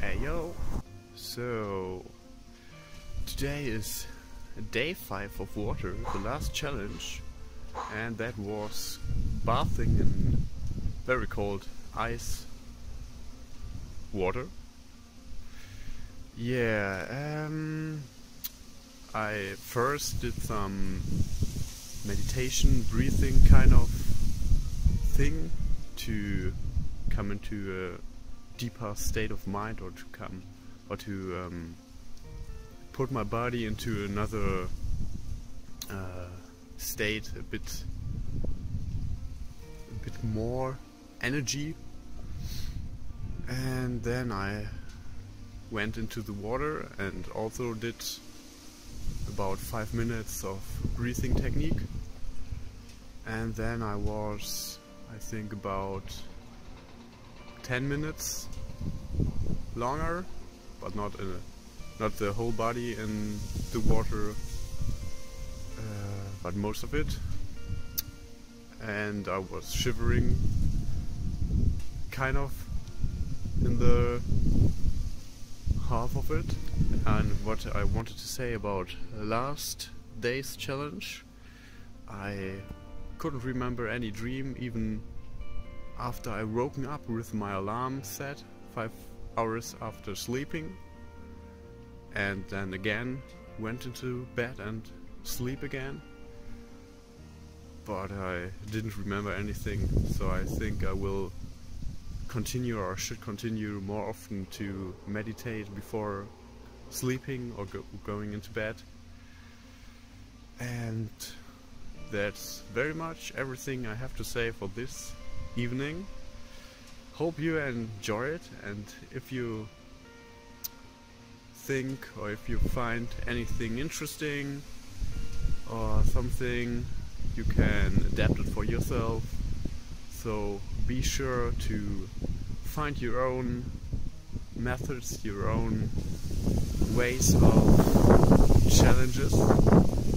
Hey yo! So, today is day 5 of water, the last challenge, and that was bathing in very cold ice water. Yeah, I first did some meditation, breathing kind of thing to come into a deeper state of mind, or to put my body into another state, a bit more energy. And then I went into the water and also did about 5 minutes of breathing technique. And then I was, I think, about 10 minutes longer, but not the whole body in the water, but most of it. And I was shivering kind of in the half of it. And what I wanted to say about last day's challenge, I couldn't remember any dream even after I woken up with my alarm set 5 hours after sleeping, and then again went into bed and sleep again. But I didn't remember anything, so I think I will continue, or should continue more often, to meditate before sleeping or going into bed. And that's very much everything I have to say for this evening. Hope you enjoy it, and if you think, or if you find anything interesting or something, you can adapt it for yourself. So be sure to find your own methods, your own ways of challenges,